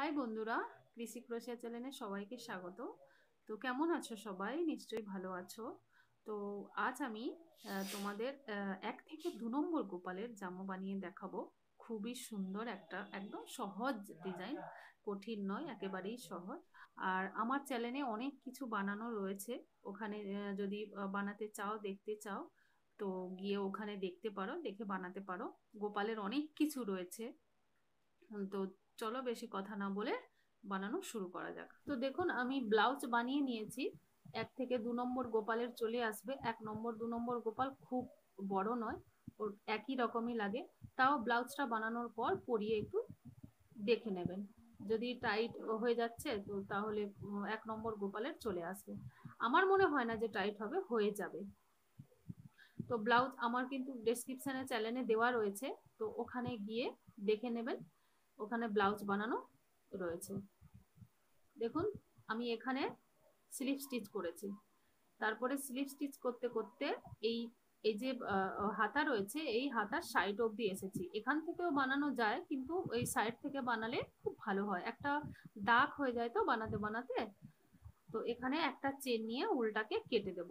High বন্ধুরা, কৃষি ক্রোশিয়া চ্যানেলে সবাইকে স্বাগত। তো কেমন আছো সবাই? নিশ্চয়ই ভালো আছো। তো আজ আমি তোমাদের 1 থেকে 2 নম্বর গোপালের জামা বানিয়ে দেখাবো। খুবই সুন্দর একটা একদম সহজ ডিজাইন, কঠিন নয়, একেবারেই সহজ। আর আমার চ্যানেলে অনেক কিছু বানানো রয়েছে, ওখানে যদি বানাতে চাও, দেখতে চাও, তো গিয়ে ওখানে দেখতে পারো, দেখে বানাতে পারো। গোপালের অনেক কিছু রয়েছে। তো চলো বেশি কথা না বলে বানানো শুরু করা যাক। তো দেখুন, আমি ব্লাউজ বানিয়ে নিয়েছি। 1 থেকে 2 নম্বর গোপালের চলে আসবে। 1 নম্বর 2 নম্বর গোপাল খুব বড় নয়, ওর একই রকমই লাগে। তাও ব্লাউজটা বানানোর পর পরিয়ে একটু দেখে নেবেন। যদি টাইট হয়ে যাচ্ছে তো তাহলে 1 নম্বর গোপালের চলে আসবে। আমার মনে হয় না যে টাইট হবে, হয়ে যাবে। তো ব্লাউজ আমার কিন্তু ডেসক্রিপশনে চ্যানেলে দেওয়া রয়েছে, তো ওখানে গিয়ে দেখে নেবেন। ওখানে ব্লাউজ বানানো রয়েছে। দেখুন, আমি এখানে স্লিপ স্টিচ করেছি। তারপরে স্লিপ স্টিচ করতে করতে এই এই যে হাতা রয়েছে, এই হাতার সাইড অবধি এসেছি। এখান থেকেও বানানো যায়, কিন্তু এই সাইড থেকে বানালে খুব ভালো হয়, একটা দাগ হয়ে যায় তো বানাতে বানাতে। তো এখানে একটা চেন নিয়ে উল্টাকে কেটে দেব।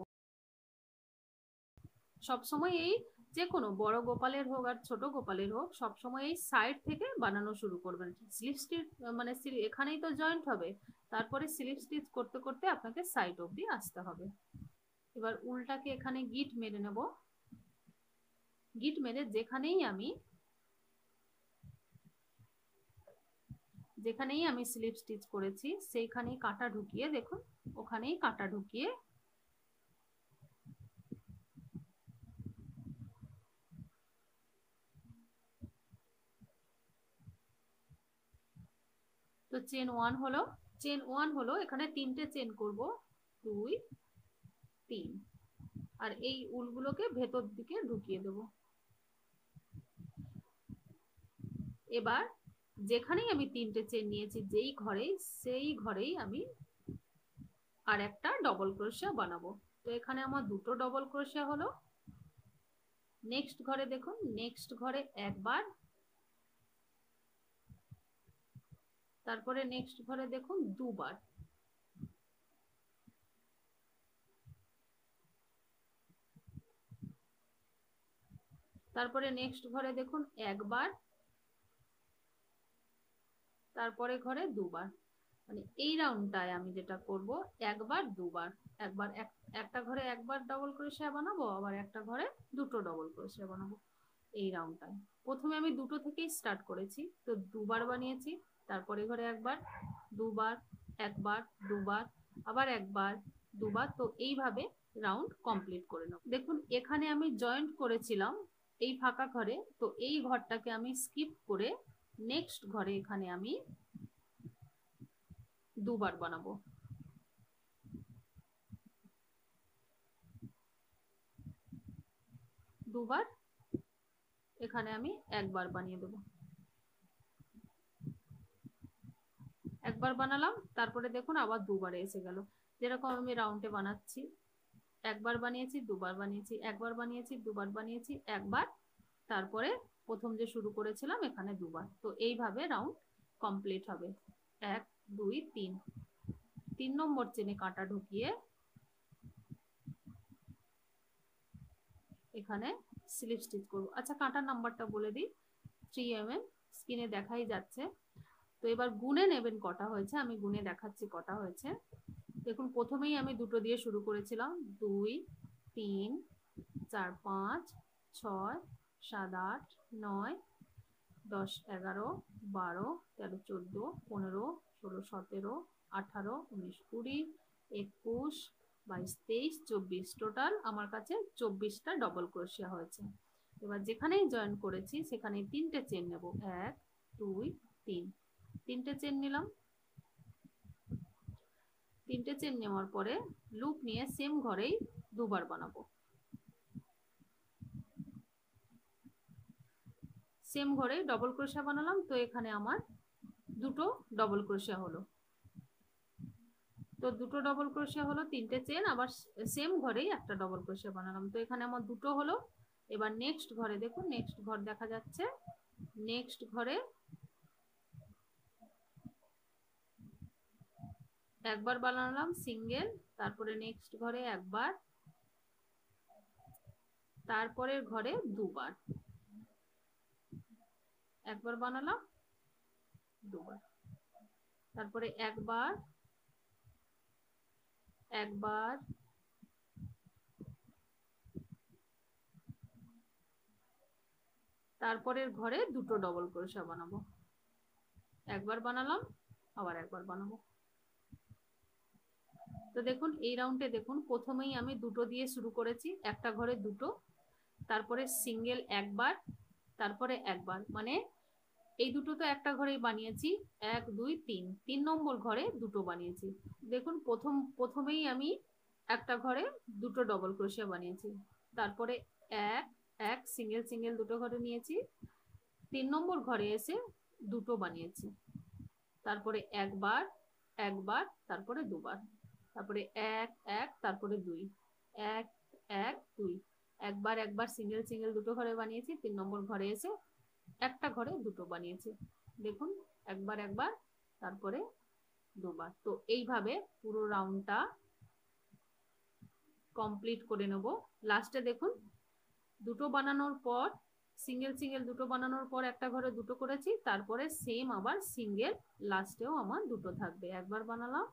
সবসময় এই যে কোনো বড় গোপালের হোক আর ছোট গোপালের হোক, সবসময় এই সাইড থেকে বানানো শুরু করবেন। স্লিপ স্টিচ মানে এখানেই তো জয়েন্ট হবে, তারপরে স্লিপ স্টিচ করতে করতে আপনাকে সাইড অবধি আসতে হবে। এবার উল্টাকে এখানে গিট মেরে নেব। গিট মেরে যেখানেই আমি স্লিপ স্টিচ করেছি সেইখানেই কাঁটা ঢুকিয়ে, দেখুন ওখানেই কাঁটা ঢুকিয়ে তো চেন ওয়ান হলো এখানে 3টে চেন করব, 2 3। আর এই উলগুলোকে ভেতর দিকে ঢুকিয়ে দেব। এবার যেখানেই আমি 3টে চেন নিয়েছি, যেই ঘরেই, সেই ঘরেই আমি আর একটা ডবল ক্রোশিয়া বানাবো। তো এখানে আমার 2টো ডবল ক্রোশিয়া হলো। নেক্সট ঘরে দেখুন, নেক্সট ঘরে একবার, তারপরে নেক্সট ঘরে দেখুন দুবার। তারপরে নেক্সট ঘরে দেখুন একবার, তারপরে ঘরে দুবার। মানে এই রাউন্ডটায় আমি যেটা করব, একবার দুবার, একবার একটা ঘরে একবার ডবল ক্রোশিয়া বানাবো, আবার একটা ঘরে 2টো ডবল ক্রোশিয়া বানাবো। এই রাউন্ডটায় প্রথমে আমি 2টো থেকেই স্টার্ট করেছি, তো দুবার বানিয়েছি। তারপরে ঘরে একবার, দুবার, একবার, দুবার, আবার একবার, দুবার। তো এইভাবে রাউন্ড কমপ্লিট করে নেব। দেখুন, এখানে আমি জয়েন্ট করেছিলাম এই ফাঁকা ঘরে, তো এই ঘরটাকে আমি স্কিপ করে নেক্সট ঘরে এখানে আমি দুবার বানাবো। দুবার, এখানে আমি একবার বানিয়ে দেবো। একবার বানালাম, তারপরে দেখুন আবার দুবারে এসে গেল। যেরকম আমি রাউন্ডে বানাচ্ছি, একবার বানিয়েছি, দুবার বানিয়েছি, একবার বানিয়েছি, দুবার বানিয়েছি, একবার, তারপরে প্রথম যে শুরু করেছিলাম এখানে দুবার। তো এইভাবে রাউন্ড কমপ্লিট হবে। 1 2 3, 3 নম্বর চেনে কাঁটা ঢুকিয়ে এখানে স্লিপ স্টিচ করবো। আচ্ছা, কাঁটার নাম্বারটা বলে দিই, 3 mm, স্ক্রিনে দেখাই যাচ্ছে। তো এবার গুনে নেবেন কটা হয়েছে, আমি গুনে দেখাচ্ছি কটা হয়েছে। দেখুন, প্রথমেই আমি 2টো দিয়ে শুরু করেছিলাম, 2 3 4 5 6 7 8 9 10 11 12 13 14 15 16 17 18 19 20 21 22 23 24, টোটাল আমার কাছে 24টা ডবল ক্রোশিয়া হয়েছে। এবার যেখানেই জয়েন করেছি সেখানে 3টে চেন নেব, 1 2 3, 3টে চেন নিলাম। 3টে চেন নেওয়ার পরে লুপ নিয়ে সেম ঘরেই দুবার বানাবো। সেম ঘরে ডবল ক্রোশিয়া বানালাম, তো এখানে আমার 2টো ডবল ক্রোশিয়া হলো। তো 2টো ডবল ক্রোশিয়া হলো, 3টে চেন, আবার সেম ঘরেই একটা ডবল ক্রোশিয়া বানালাম। তো এখানে আমার 2টো হলো। এবার নেক্সট ঘরে দেখুন, নেক্সট ঘর দেখা যাচ্ছে। নেক্সট ঘরে একবার বানালাম সিঙ্গেল, তারপরে নেক্সট ঘরে একবার, তারপরের ঘরে দুবার, একবার বানালাম দুবার, তারপরে একবার একবার, তারপরের ঘরে দুটো ডবল ক্রোশা বানাবো, একবার বানালাম আবার একবার বানাবো। তো দেখুন এই রাউন্ডে দেখুন প্রথমেই আমি দুটো দিয়ে শুরু করেছি, একটা ঘরে দুটো, তারপরে সিঙ্গেল একবার, তারপরে একবার, মানে এই দুটো তো একটা ঘরেই বানিয়েছি, 1 2 3, 3 নম্বর ঘরে দুটো বানিয়েছি। দেখুন প্রথমেই আমি একটা ঘরে দুটো ডবল ক্রোশিয়া বানিয়েছি, তারপরে এক এক সিঙ্গেল সিঙ্গেল দুটো ঘরে নিয়েছি, 3 নম্বর ঘরে এসে দুটো বানিয়েছি, তারপরে একবার একবার, তারপরে দুবার, তারপরে এক এক, তারপরে দুই, এক এক দুই, একবার একবার সিঙ্গেল সিঙ্গেল দুটো ঘরে বানিয়েছি, 3 নম্বর ঘরে এসে একটা ঘরে দুটো বানিয়েছি। দেখুন একবার একবার, তারপরে দুবার। তো এইভাবে পুরো রাউন্ডটা কমপ্লিট করে নেব। লাস্টে দেখুন দুটো বানানোর পর সিঙ্গেল সিঙ্গেল দুটো বানানোর পর একটা ঘরে দুটো করেছি, তারপরে সেম আবার সিঙ্গেল লাস্টেও আমার দুটো থাকবে, একবার বানালাম,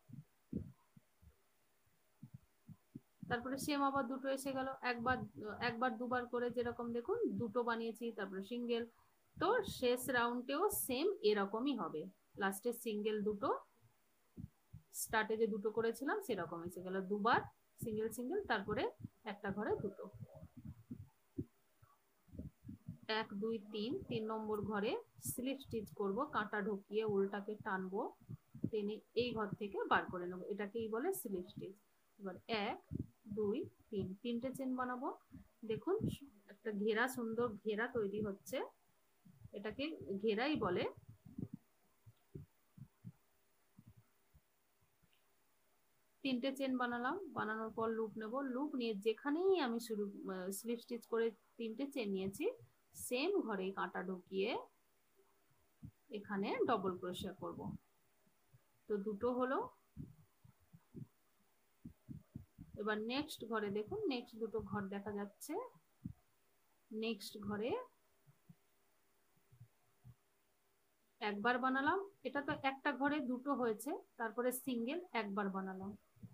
তারপরে সেম আবার দুটো এসে গেল, একবার একবার দুবার করে যেরকম দেখুন দুটো বানিয়েছি, তারপরে সিঙ্গেল। তো শেষ রাউন্ডেও সেম এরকমই হবে, লাস্টে সিঙ্গেল দুটো, স্টার্টে যে দুটো করেছিলাম সেরকম এসে গেল, দুবার সিঙ্গেল সিঙ্গেল, তারপরে একটা ঘরে দুটো, 1 2 3, 3 নম্বর ঘরে স্লিপ স্টিচ করব, কাঁটা ঢুকিয়ে উল্টাকে টানবো, টেনে এই ঘর থেকে বার করে নেবো, এটাকেই বলে স্লিপ স্টিচ। এবার 1 2 3, তিনটে চেন বানাবো। দেখুন একটা ঘেরা, সুন্দর ঘেরা তৈরি হচ্ছে, এটাকে ঘেরাই বলে। তিনটে চেন বানালাম, বানানোর পর লুপ নেব, লুপ নিয়ে যেখানেই আমি শুরু স্লিপ স্টিচ করে তিনটে চেন নিয়েছি, সেম ঘরে কাঁটা ঢুকিয়ে এখানে ডবল ক্রোশিয়া করব। তো দুটো হলো। এবার নেক্সট ঘরে দেখুন, নেক্সট দুটো ঘর দেখা যাচ্ছে, নেক্সট ঘরে একবার বানালাম, এটা তো একটা ঘরে দুটো হয়েছে, তারপরে সিঙ্গেল একবার বানালাম,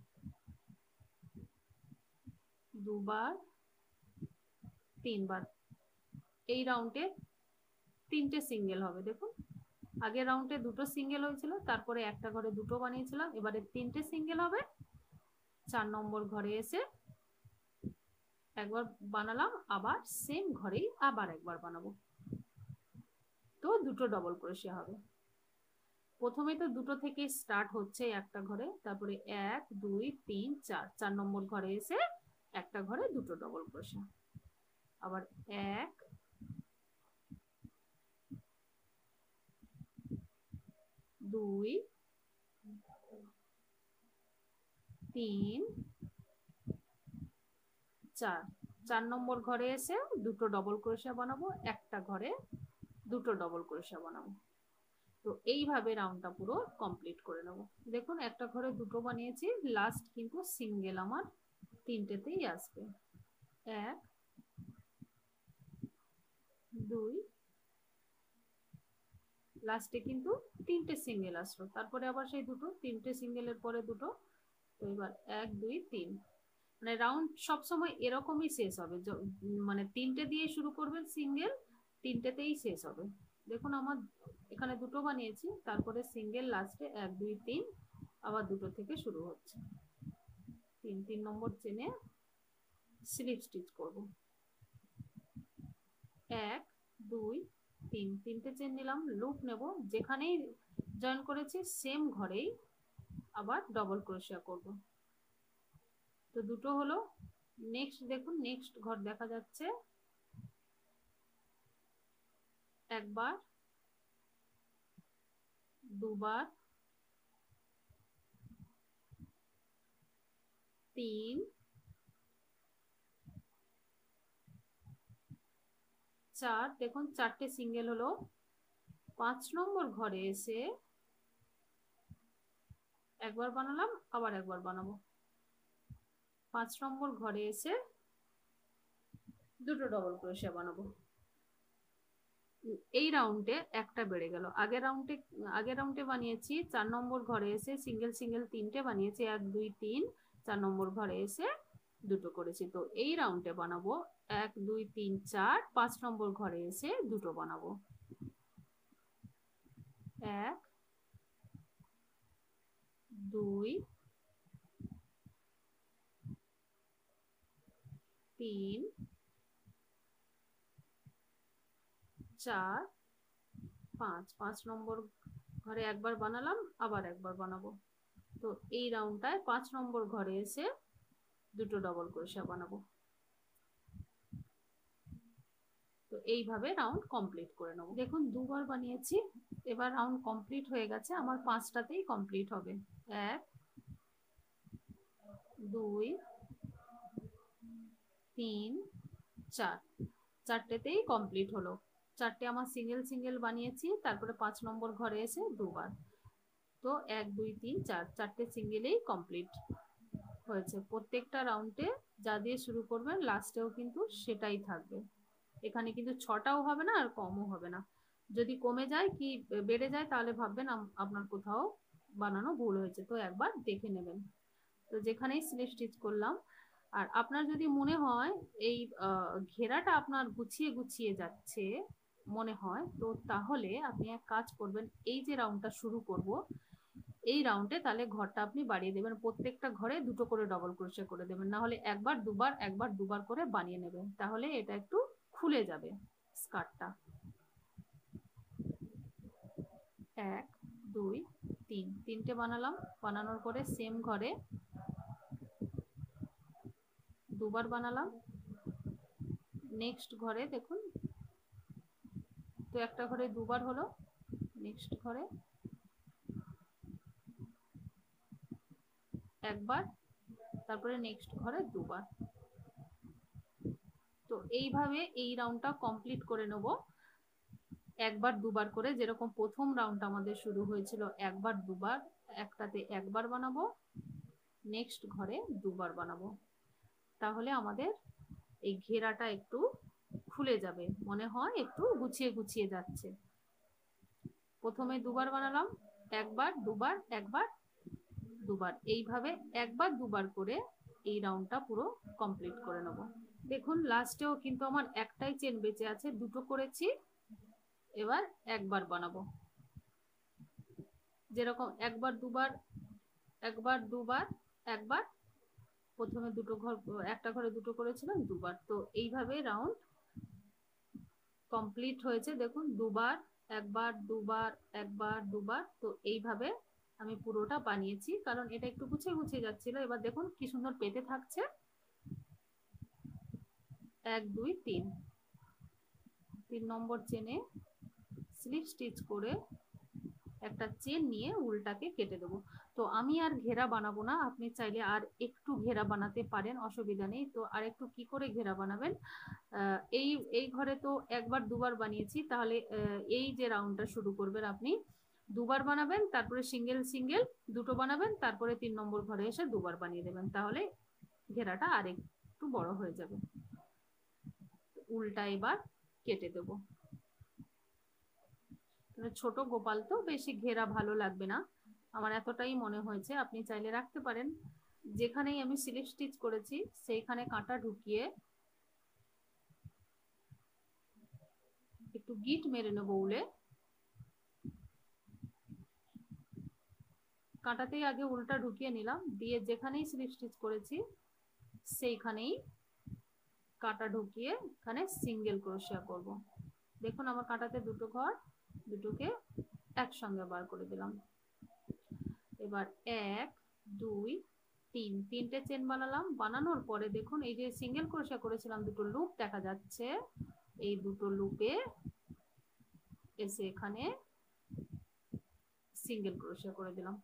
দুবার, তিনবার। এই রাউন্ডে তিনটে সিঙ্গেল হবে, দেখুন আগের রাউন্ডে দুটো সিঙ্গেল হয়েছিল, তারপরে একটা ঘরে দুটো বানিয়েছিলাম, এবারে তিনটে সিঙ্গেল হবে, 4 নম্বর ঘরে এসে একবার বানালাম, আবার সেম ঘরেই আবার একবার বানাবো, তো দুটো ডবল ক্রোশিয়া হবে। প্রথমে তো দুটো থেকে স্টার্ট হচ্ছে একটা ঘরে, তারপরে 1 2 3 4, 4 নম্বর ঘরে এসে একটা ঘরে দুটো ডবল ক্রোশিয়া, আবার 1 2 3 4, 4 নম্বর ঘরে এসে দুটো ডবল ক্রোশিয়া বানাবো, একটা ঘরে দুটো ডবল ক্রোশিয়া বানাবো। তো এইভাবে রাউন্ডটা পুরো কমপ্লিট করে নেব। দেখুন একটা ঘরে দুটো বানিয়েছি, লাস্ট কিন্তু সিঙ্গেল আমার তিনটেতেই আসবে, 1 2, লাস্টে কিন্তু তিনটে সিঙ্গেল আসলো, তারপরে আবার সেই দুটো, তিনটে সিঙ্গেলের পরে দুটো। তো এবার 1 2 3, মানে রাউন্ড সবসময় এরকমই শেষ হবে, মানে তিনটে দিয়ে শুরু করবেন সিঙ্গেল, তিনটেতেই শেষ হবে। দেখুন আমার এখানে দুটো বানিয়েছি, তারপরে সিঙ্গেল লাস্টে 1 2 3, আবার দুটো থেকে শুরু হচ্ছে, 3 নম্বর চেনে স্লিপ স্টিচ করব, 1 2 3, তিনটে চেন নিলাম, লুপ নেব, যেখানেই জয়েন করেছি সেম ঘরেই আবার ডবল ক্রোশিয়া করব। তো দুটো হলো। নেক্সট দেখুন নেক্সট ঘর দেখা যাচ্ছে, একবার, দুবার, 3 4, দেখুন চারটে সিঙ্গেল হলো, 5 নম্বর ঘরে এসে একবার বানালাম, আবার একবার বানাবো। 5 নম্বর ঘরে এসে দুটো ডবল ক্রোশিয়া বানাবো। এই রাউন্ডে একটা বেড়ে গেল। আগের রাউন্ডে বানিয়েছি 4 নম্বর ঘরে এসে সিঙ্গেল সিঙ্গেল 3টে বানিয়েছি, 1 2 3, 4 নম্বর ঘরে এসে দুটো করেছি। তো এই রাউন্ডে বানাবো 1 2 3 4, 5 নম্বর ঘরে এসে দুটো বানাবো। 1 2 3 4 5। 5 নম্বর ঘরে একবার বানালাম, আবার একবার বানাবো। তো এই রাউন্ডটায় 5 নম্বর ঘরে এসে দুটো ডবল ক্রোশিয়া বানাবো। তো এইভাবে রাউন্ড কমপ্লিট করে নেবো। দেখুন দুবার বানিয়েছি, এবার রাউন্ড কমপ্লিট হয়ে গেছে। আমার 5টাতেই কমপ্লিট হবে। 1 2 3 4, 4টেতেই কমপ্লিট হলো। 4টে আমার সিঙ্গেল সিঙ্গেল বানিয়েছি, তারপরে 5 নম্বর ঘরে এসে দুবার। তো 1 2 3 4, 4টে সিঙ্গেলেই কমপ্লিট হয়েছে। প্রত্যেকটা রাউন্ডে যা দিয়ে শুরু করবেন লাস্টেও কিন্তু সেটাই থাকবে। এখানে কিন্তু 6টাও হবে না আর কমও হবে না। যদি কমে যায় কি বেড়ে যায় তাহলে ভাববেন আপনার কোথাও বানানো ভুল হয়েছে। তো একবার দেখে নেবেন। তো যেখানেই স্লিপ স্টিচ করলাম, আর আপনার যদি মনে হয় এই ঘেরাটা আপনার গুছিয়ে গুছিয়ে যাচ্ছে মনে হয়, তো তাহলে আপনি এক কাজ করবেন, এই যে রাউন্ডটা শুরু করব এই রাউন্ডে তাহলে ঘরটা আপনি বাড়িয়ে দেবেন। প্রত্যেকটা ঘরে দুটো করে ডবল ক্রোশে করে দেবেন, না হলে একবার দুবার করে বানিয়ে নেবেন, তাহলে এটা একটু খুলে যাবে স্কার্টটা। 1 2 3, 3টে বানালাম। বানানোর পরে সেম ঘরে দুবার বানালাম। নেক্সট ঘরে দেখুন, তো একটা ঘরে দুবার হলো, নেক্সট ঘরে একবার, তারপরে নেক্সট ঘরে দুবার। তো এইভাবে এই রাউন্ডটা কমপ্লিট করে নেব একবার দুবার করে। যেরকম প্রথম রাউন্ড আমাদের শুরু হয়েছিল একবার দুবার, একটাতে একবার বানাবো, নেক্সট ঘরে দুবার বানাবো। তাহলে আমাদের এই ঘেরাটা একটু খুলে যাবে, মনে হয় একটু গুছিয়ে গুছিয়ে যাচ্ছে। প্রথমে দুবার বানালাম, একবার দুবার একবার দুবার, এইভাবে একবার দুবার করে এই রাউন্ডটা পুরো কমপ্লিট করে নেব। দেখুন লাস্টেও কিন্তু আমার একটাই চেন বেঁচে আছে, দুটো করেছি, এবার একবার বানাবো। যেরকম একবার দুবার একবার দুবার একবার, প্রথমে দুটো ঘর, একটা ঘরে দুটো করেছিলাম দুবার। তো এইভাবে রাউন্ড কমপ্লিট হয়েছে। দেখুন দুবার একবার দুবার একবার দুবার। তো এইভাবে আমি পুরোটা বানিয়েছি, কারণ এটা একটু গুছিয়ে গুছিয়ে যাচ্ছিল। এবার দেখুন কি সুন্দর পেতে থাকছে। 1 2 3, 3 নম্বর চেনে স্লিপ স্টিচ করে একটা চেন নিয়ে উল্টাকে কেটে দেবো। তো আমি আর ঘেরা বানাবো না, আপনি চাইলে আর একটু ঘেরা বানাতে পারেন, অসুবিধা নেই। তো আর একটু কি করে ঘেরা বানাবেন, এই এই ঘরে তো একবার দুবার বানিয়েছি, তাহলে এই যে রাউন্ডটা শুরু করবেন আপনি দুবার বানাবেন, তারপরে সিঙ্গেল সিঙ্গেল দুটো বানাবেন, তারপরে 3 নম্বর ঘরে এসে দুবার বানিয়ে দেবেন, তাহলে ঘেরাটা আর একটু বড় হয়ে যাবে। উল্টা এবার কেটে দেবো। ছোট গোপাল তো বেশি ঘেরা ভালো লাগবে না, আমার এতটাই মনে হয়েছে। আপনি চাইলে রাখতে পারেন। যেখানেই আমি স্লিপ স্টিচ করেছি সেইখানে কাঁটা ঢুকিয়ে একটু গিট মেরে নেবো উলে। কাঁটাতেই আগে উলটা ঢুকিয়ে নিলাম, দিয়ে যেখানেই স্লিপ স্টিচ করেছি সেইখানেই কাঁটা ঢুকিয়ে এখানে সিঙ্গেল ক্রোশিয়া করব। দেখুন আমার কাঁটাতে দুটো ঘর, দুটোকে একসঙ্গে বার করে দিলাম। এবার 1 2 3, 3টে চেন বানালাম। বানানোর পরে দেখুন এই যে সিঙ্গেল ক্রোশিয়া করেছিলাম দুটো লুপ দেখা যাচ্ছে, এই দুটো লুপে এসে এখানে সিঙ্গেল ক্রোশিয়া করে দিলাম।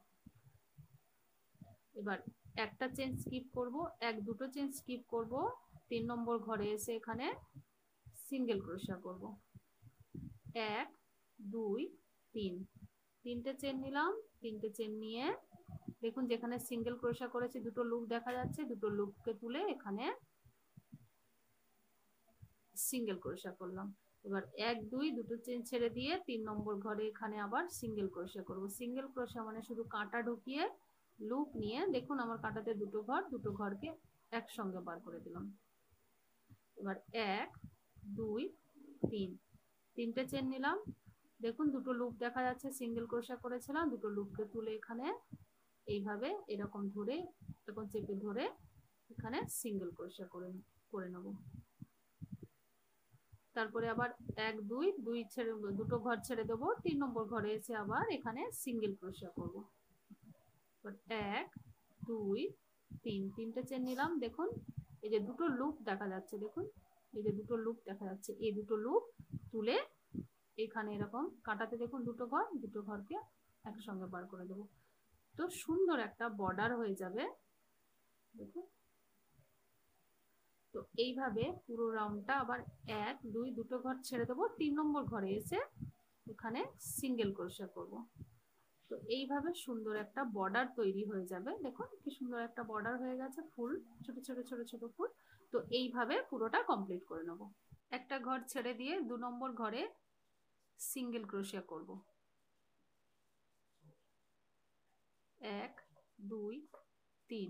এবার একটা চেন স্কিপ করব, দুটো চেন স্কিপ করব, 3 নম্বর ঘরে এসে এখানে সিঙ্গেল ক্রোশিয়া করব। 1 2 3, 3টে চেন নিলাম, 3টে চেন নিয়ে দেখুন যেখানে সিঙ্গেল ক্রোশা করেছি দুটো লুপ দেখা যাচ্ছে, দুটো লুপকে তুলে এখানে সিঙ্গেল ক্রোশা করলাম। এবার 1 2 দুটো চেন ছেড়ে দিয়ে 3 নম্বর ঘরে এখানে আবার সিঙ্গেল ক্রোশা করব। সিঙ্গেল ক্রোশা মানে শুধু কাঁটা ঢুকিয়ে লুপ নিয়ে, দেখুন আমার কাঁটাতে দুটো ঘরকে একসঙ্গে বার করে দিলাম। এবার 1 2 3 তিনটে চেন নিলাম। দেখুন দুটো লুপ দেখা যাচ্ছে, সিঙ্গেল ক্রোশা করেছিলাম, দুটো লুপকে তুলে এখানে এইভাবে এরকম ধরে এরকম চেপে ধরে এখানে সিঙ্গেল ক্রোশা করে নেব। তারপরে আবার 1 2 2 ছেড়ে দুটো ঘর ছেড়ে দেবো, 3 নম্বর ঘরে এসে আবার এখানে সিঙ্গেল ক্রোশা করব। 1 2 3 তিনটে চেন নিলাম। দেখুন এই যে দুটো লুপ দেখা যাচ্ছে, দেখুন এই যে দুটো লুপ দেখা যাচ্ছে, এই দুটো লুপ তুলে এখানে এরকম কাটাতে দেখুন দুটো ঘরকে একসঙ্গে বার করে দেবো। তো সুন্দর একটা বর্ডার হয়ে যাবে দেখুন। তো এইভাবে পুরো রাউন্ডটা আবার 1 2 দুটো ঘর ছেড়ে দেবো, 3 নম্বর ঘরে এসে এখানে সিঙ্গেল ক্রোশা করব। তো এইভাবে সুন্দর একটা বর্ডার তৈরি হয়ে যাবে। দেখুন কি সুন্দর একটা বর্ডার হয়ে গেছে, ফুল ছোট ছোট ছোট ছোট ফুল। তো এইভাবে পুরোটা কমপ্লিট করে নেব। একটা ঘর ছেড়ে দিয়ে 2 নম্বর ঘরে সিঙ্গেল ক্রোশা করব। 1 2 3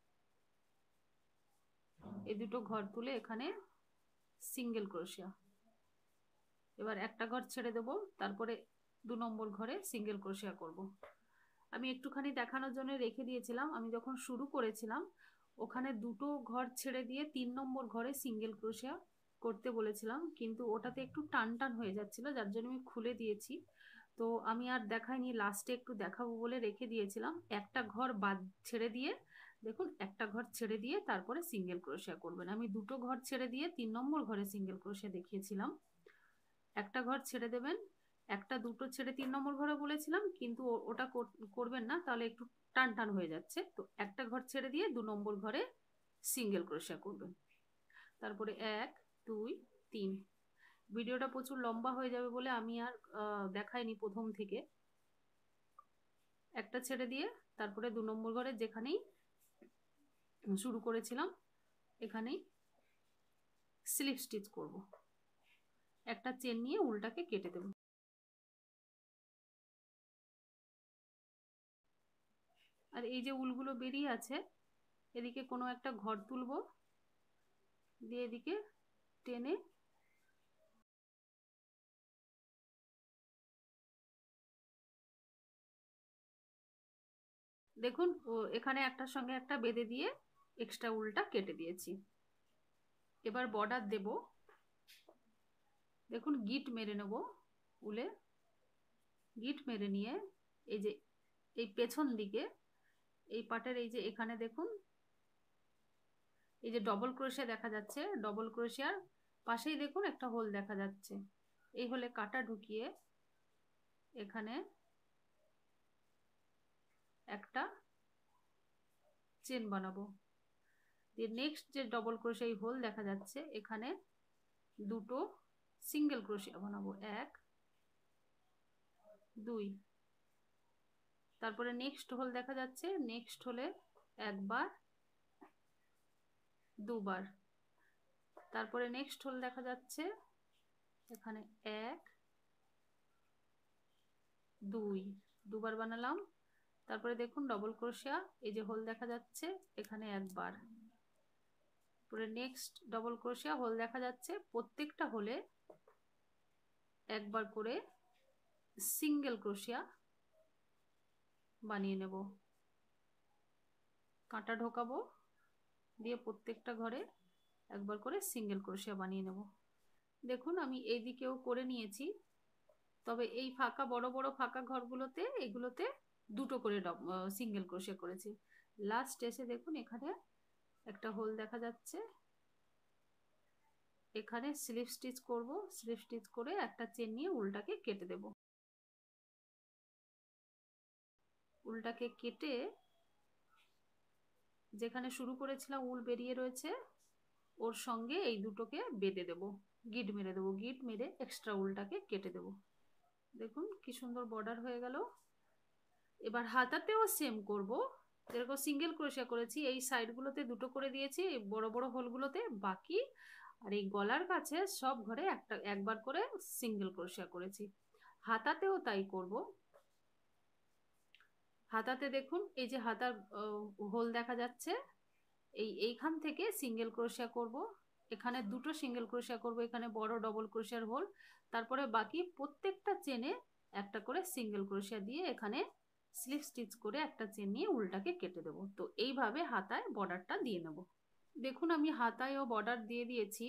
এই দুটো ঘর তুলে এখানে সিঙ্গেল ক্রোশা। এবার একটা ঘর ছেড়ে দেবো, তারপরে 2 নম্বর ঘরে সিঙ্গেল ক্রোশা করব। আমি একটুখানি দেখানোর জন্য রেখে দিয়েছিলাম, আমি যখন শুরু করেছিলাম ওখানে দুটো ঘর ছেড়ে দিয়ে 3 নম্বর ঘরে সিঙ্গেল ক্রোশা করতে বলেছিলাম, কিন্তু ওটাতে একটু টান টান হয়ে যাচ্ছিল, যার জন্য আমি খুলে দিয়েছি। তো আমি আর দেখাইনি, লাস্টে একটু দেখাবো বলে রেখে দিয়েছিলাম। একটা ঘর বাদ ছেড়ে দিয়ে দেখুন, একটা ঘর ছেড়ে দিয়ে তারপরে সিঙ্গেল ক্রোশা করবেন। আমি দুটো ঘর ছেড়ে দিয়ে 3 নম্বর ঘরে সিঙ্গেল ক্রোশা দেখিয়েছিলাম। একটা ঘর ছেড়ে দেবেন, একটা দুটো ছেড়ে 3 নম্বর ঘরে বলেছিলাম, কিন্তু ওটা করবেন না, তাহলে একটু টান টান হয়ে যাচ্ছে। তো একটা ঘর ছেড়ে দিয়ে 2 নম্বর ঘরে সিঙ্গেল ক্রোশা করবেন। তারপরে 1 2 3। ভিডিওটা প্রচুর লম্বা হয়ে যাবে বলে আমি আর দেখাইনি প্রথম থেকে। একটা ছেড়ে দিয়ে তারপরে 2 নম্বর ঘরে যেখানেই শুরু করেছিলাম এখানেই স্লিপ স্টিচ করব। একটা চেন নিয়ে উল্টাকে কেটে দেব। আর এই যে উলগুলো বেরিয়ে আছে, এদিকে কোনো একটা ঘর তুলবো, দিয়ে এদিকে টেনে দেখুন এখানে একটার সঙ্গে একটা বেঁধে দিয়ে এক্সট্রা উলটা কেটে দিয়েছি। এবার বর্ডার দেব। দেখুন গিট মেরে নেব উলে, গিট মেরে নিয়ে এই যে এই পেছন দিকে এই পাটের এই যে এখানে দেখুন এই যে ডবল ক্রোশে দেখা যাচ্ছে, ডবল ক্রোশিয়ার পাশেই দেখুন একটা হোল দেখা যাচ্ছে। এই হোলে কাটা ঢুকিয়ে এখানে একটা চেন বানাবো। দিয়ে নেক্সট যে ডবল ক্রোশে এই হোল দেখা যাচ্ছে এখানে দুটো সিঙ্গেল ক্রোশিয়া বানাবো, 1 2। তারপরে নেক্সট হোল দেখা যাচ্ছে, নেক্সট হোলে একবার দুবার। তারপরে নেক্সট হোল দেখা যাচ্ছে এখানে 1 2 দুবার বানালাম। তারপরে দেখুন ডবল ক্রোশিয়া এই যে হোল দেখা যাচ্ছে এখানে একবার। পরে নেক্সট ডবল ক্রোশিয়া হোল দেখা যাচ্ছে, প্রত্যেকটা হোলে একবার করে সিঙ্গেল ক্রোশিয়া বানিয়ে নেব। কাঁটা ঢোকাবো, দিয়ে প্রত্যেকটা ঘরে একবার করে সিঙ্গেল ক্রোশিয়া বানিয়ে নেব। দেখুন আমি এই দিকেও করে নিয়েছি, তবে এই ফাঁকা বড় বড় ফাঁকা ঘরগুলোতে এগুলোতে দুটো করে সিঙ্গেল ক্রোশিয়া করেছি। লাস্ট এসে দেখুন এখানে একটা হোল দেখা যাচ্ছে, এখানে স্লিপ স্টিচ করব। স্লিপ স্টিচ করে একটা চেন নিয়ে উল্টাকে কেটে দেব। উলটাকে কেটে যেখানে শুরু করেছিলাম উল বেরিয়ে রয়েছে ওর সঙ্গে এই দুটোকে বেঁধে দেব, গিট মেরে দেবো। গিট মেরে এক্সট্রা উলটাকে কেটে দেব। দেখুন কি সুন্দর বর্ডার হয়ে গেল। এবার হাতাতেও সেম করব। যেরকম সিঙ্গেল ক্রোশিয়া করেছি এই সাইডগুলোতে দুটো করে দিয়েছি, এই বড় বড় হোলগুলোতে বাকি, আর এই গলার কাছে সব ঘরে একবার করে সিঙ্গেল ক্রোশিয়া করেছি। হাতাতেও তাই করব। হাতাতে দেখুন এই যে হাতার হোল দেখা যাচ্ছে, এইখান থেকে সিঙ্গেল ক্রোশিয়া করব, এখানে দুটো সিঙ্গেল ক্রোশিয়া করব, এখানে বড় ডবল ক্রোশিয়ার হোল, তারপরে বাকি প্রত্যেকটা চেনে একটা করে সিঙ্গেল ক্রোশিয়া দিয়ে এখানে স্লিপ স্টিচ করে একটা চেন নিয়ে উল্টাকে কেটে দেবো। তো এইভাবে হাতায় বর্ডারটা দিয়ে নেব। দেখুন আমি হাতায় ও বর্ডার দিয়ে দিয়েছি।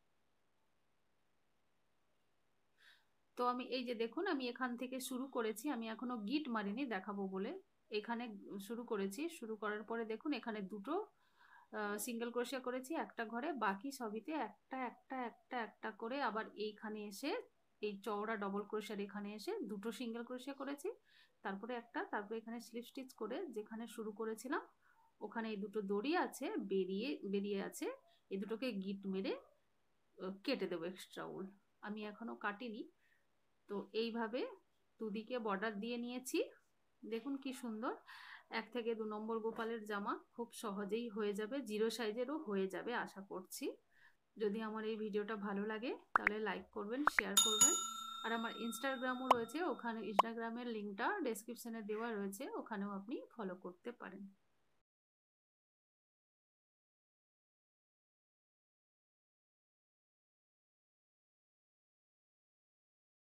তো আমি এই যে দেখুন আমি এখান থেকে শুরু করেছি, আমি এখনো গিট মারিনি দেখাবো বলে, এখানে শুরু করেছি। শুরু করার পরে দেখুন এখানে দুটো সিঙ্গেল ক্রোশিয়া করেছি একটা ঘরে, বাকি সবিতে একটা একটা একটা একটা করে আবার এইখানে এসে এই চওড়া ডবল ক্রোশিয়ার এখানে এসে দুটো সিঙ্গেল ক্রোশিয়া করেছি, তারপরে একটা, তারপরে এখানে স্লিপ স্টিচ করে যেখানে শুরু করেছিলাম ওখানে এই দুটো দড়ি আছে বেরিয়ে বেরিয়ে আছে, এই দুটোকে গিট মেরে কেটে দেবো এক্সট্রা উল। আমি এখনো কাটিনি। তো এইভাবে দুদিকে বর্ডার দিয়ে নিয়েছি। দেখুন কি সুন্দর 1 থেকে 2 নম্বর গোপালের জামা খুব সহজেই হয়ে যাবে, জিরো সাইজেরও হয়ে যাবে আশা করছি। যদি আমার এই ভিডিওটা ভালো লাগে তাহলে লাইক করবেন, শেয়ার করবেন, আর আমার ইনস্টাগ্রামও রয়েছে, ওখানে ইনস্টাগ্রামের লিঙ্কটা ডেসক্রিপশনে দেওয়া রয়েছে, ওখানেও আপনি ফলো করতে পারেন।